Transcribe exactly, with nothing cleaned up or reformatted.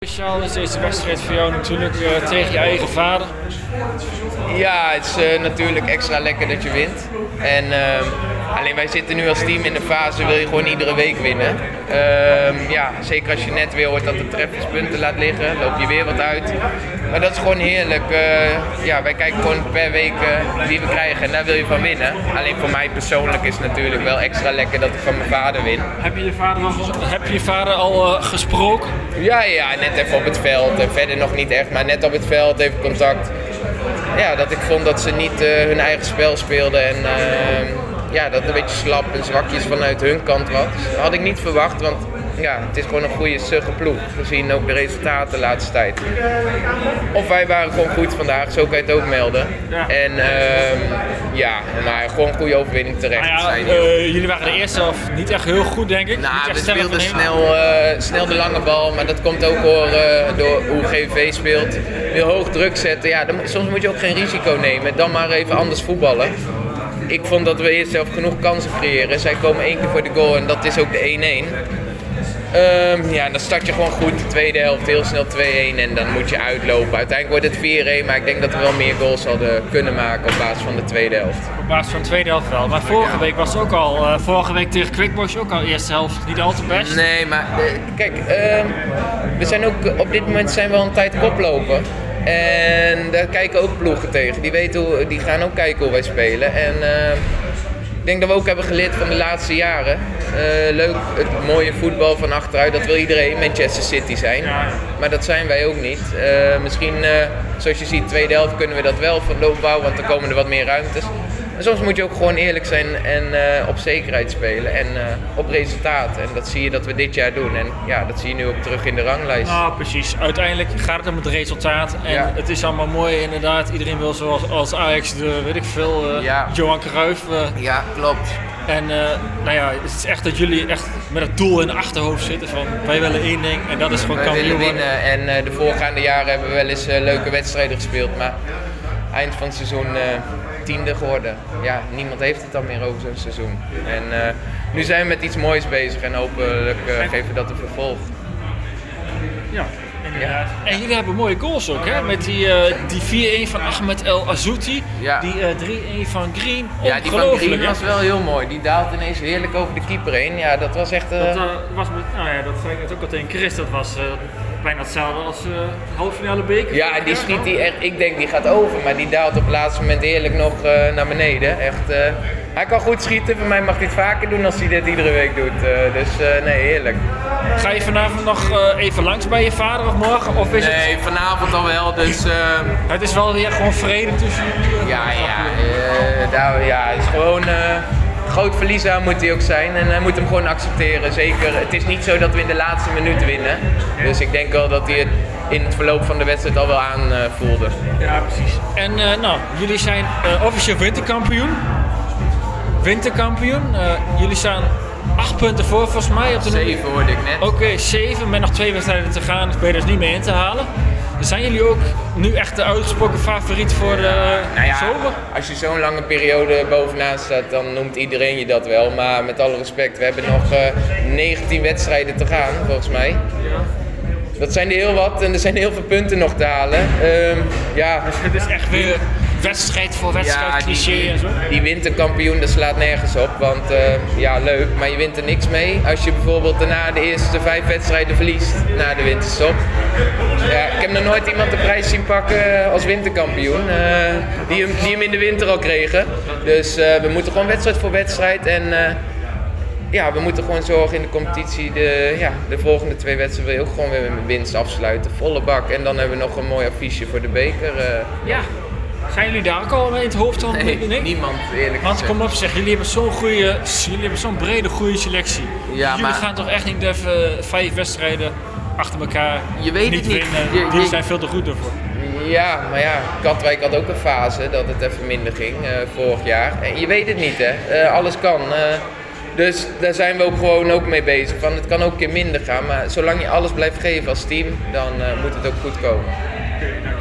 Speciaal is deze wedstrijd voor jou natuurlijk uh, tegen je eigen vader. Ja, het is uh, natuurlijk extra lekker dat je wint. En, uh, alleen wij zitten nu als team in de fase, wil je gewoon iedere week winnen. Uh, ja, zeker als je net weer hoort dat de treffers punten laat liggen, loop je weer wat uit. Maar dat is gewoon heerlijk. Uh, ja, wij kijken gewoon per week uh, wie we krijgen en daar wil je van winnen. Alleen voor mij persoonlijk is het natuurlijk wel extra lekker dat ik van mijn vader win. Heb je je vader al, heb je je vader al uh, gesproken? Ja, ja, net even op het veld. En verder nog niet echt, maar net op het veld even contact. Ja, dat ik vond dat ze niet uh, hun eigen spel speelden en uh, ja, dat het een beetje slap en zwakjes vanuit hun kant was. Dat had ik niet verwacht, want ja, het is gewoon een goede sugge ploeg, gezien ook de resultaten de laatste tijd. Of wij waren gewoon goed vandaag, zo kan je het ook melden. Ja. En uh, ja, maar gewoon een goede overwinning terecht. Nou ja, zijn uh, jullie waren de eerste helft niet echt heel goed, denk ik. Nou, we speelden snel, uh, snel de lange bal, maar dat komt ook door, uh, door hoe G V V speelt. Wil hoog druk zetten, ja, dan, soms moet je ook geen risico nemen, dan maar even anders voetballen. Ik vond dat we eerst zelf genoeg kansen creëren. Zij komen één keer voor de goal en dat is ook de één-één. Um, ja, dan start je gewoon goed, de tweede helft heel snel twee-één en dan moet je uitlopen. Uiteindelijk wordt het vier-één, maar ik denk dat we wel meer goals hadden kunnen maken op basis van de tweede helft. Op basis van de tweede helft wel, maar vorige ja. week was het ook al, uh, vorige week tegen Quickboys ook al eerste helft niet al te best. Nee, maar uh, kijk, uh, we zijn ook, op dit moment zijn we al een tijd koplopen. En daar kijken ook ploegen tegen, die, weten hoe, die gaan ook kijken hoe wij spelen. En, uh, ik denk dat we ook hebben geleerd van de laatste jaren. Uh, leuk, het mooie voetbal van achteruit, dat wil iedereen Manchester City zijn. Maar dat zijn wij ook niet. Uh, misschien, uh, zoals je ziet, de tweede helft kunnen we dat wel van de opbouw, want dan komen er wat meer ruimtes. Maar soms moet je ook gewoon eerlijk zijn en uh, op zekerheid spelen en uh, op resultaat. En dat zie je dat we dit jaar doen. En ja, dat zie je nu ook terug in de ranglijst. Nou, precies. Uiteindelijk gaat het om het resultaat. En ja. het is allemaal mooi inderdaad. Iedereen wil zoals als Ajax, de, weet ik veel, uh, ja. Johan Cruijff. Uh, ja, klopt. En uh, nou ja, het is echt dat jullie echt met het doel in de achterhoofd zitten van wij willen één ding en dat is gewoon kampioen. Wij willen winnen en uh, de voorgaande jaren hebben we wel eens uh, leuke wedstrijden gespeeld. Maar eind van het seizoen uh, tiende geworden. Ja, niemand heeft het dan meer over zo'n seizoen. En uh, nu zijn we met iets moois bezig en hopelijk uh, geven we dat een vervolg. Ja, inderdaad. Ja. En jullie hebben mooie goals ook, hè? Met die, uh, die vier-één van Ahmed El Azouti, ja. die uh, drie-één van Green. Ja, die van Green was wel heel mooi. Die daalt ineens heerlijk over de keeper heen. Ja, dat was echt... Uh... Dat, uh, was met, nou ja, dat zei ik net ook al tegen Chris, dat was... Uh, bijna hetzelfde als uh, halve finale beker. Ja, die schiet die echt, ik denk die gaat over, maar die daalt op het laatste moment eerlijk nog uh, naar beneden. Echt, uh, hij kan goed schieten, voor mij mag hij het vaker doen als hij dit iedere week doet. Uh, dus uh, nee, heerlijk. Ga je vanavond nog uh, even langs bij je vader of morgen? Of is nee, het... vanavond al wel, dus... Uh... Het is wel weer gewoon vrede tussen jullie? Ja, ja, uh, nou, ja, het is gewoon... Uh... Groot verlies aan moet hij ook zijn en hij moet hem gewoon accepteren. Zeker, het is niet zo dat we in de laatste minuut winnen. Dus ik denk wel dat hij het in het verloop van de wedstrijd al wel aan uh, voelde. Ja, precies. En uh, nou, jullie zijn uh, officieel winterkampioen. Winterkampioen. Uh, jullie staan acht punten voor volgens mij. Op de zeven hoorde ik net. Oké, okay, zeven. Met nog twee wedstrijden te gaan. Dus ben je dus niet meer in te halen. Zijn jullie ook nu echt de uitgesproken favoriet voor de nou ja, zomer? Als je zo'n lange periode bovenaan staat, dan noemt iedereen je dat wel. Maar met alle respect, we hebben nog uh, negentien wedstrijden te gaan, volgens mij. Ja. Dat zijn er heel wat en er zijn heel veel punten nog te halen. Uh, ja. Dus het is echt weer wedstrijd voor wedstrijd, ja, cliché die, en zo? Die winterkampioen, dat slaat nergens op, want uh, ja, leuk, maar je wint er niks mee. Als je bijvoorbeeld daarna de eerste vijf wedstrijden verliest, na de winterstop. Ja, ik heb nog nooit iemand de prijs zien pakken als winterkampioen, uh, die, hem, die hem in de winter al kregen. Dus uh, we moeten gewoon wedstrijd voor wedstrijd en uh, ja, we moeten gewoon zorgen in de competitie, de, ja, de volgende twee wedstrijden wil je ook gewoon weer met winst afsluiten, volle bak. En dan hebben we nog een mooi affiche voor de beker. Uh, ja. Zijn jullie daar ook al in het hoofd al? Nee, nee, niemand eerlijk gezegd. Want kom op zeg, jullie hebben zo'n goede, jullie hebben zo'n brede goede selectie. Ja, jullie maar... gaan toch echt niet even vijf wedstrijden achter elkaar je weet niet het niet winnen. je, jullie je... zijn veel te goed ervoor. Ja, maar ja, Katwijk had ook een fase dat het even minder ging uh, vorig jaar. En je weet het niet hè, uh, alles kan. Uh, dus daar zijn we ook gewoon ook mee bezig. Van, het kan ook een keer minder gaan, maar zolang je alles blijft geven als team, dan uh, moet het ook goed komen. Okay,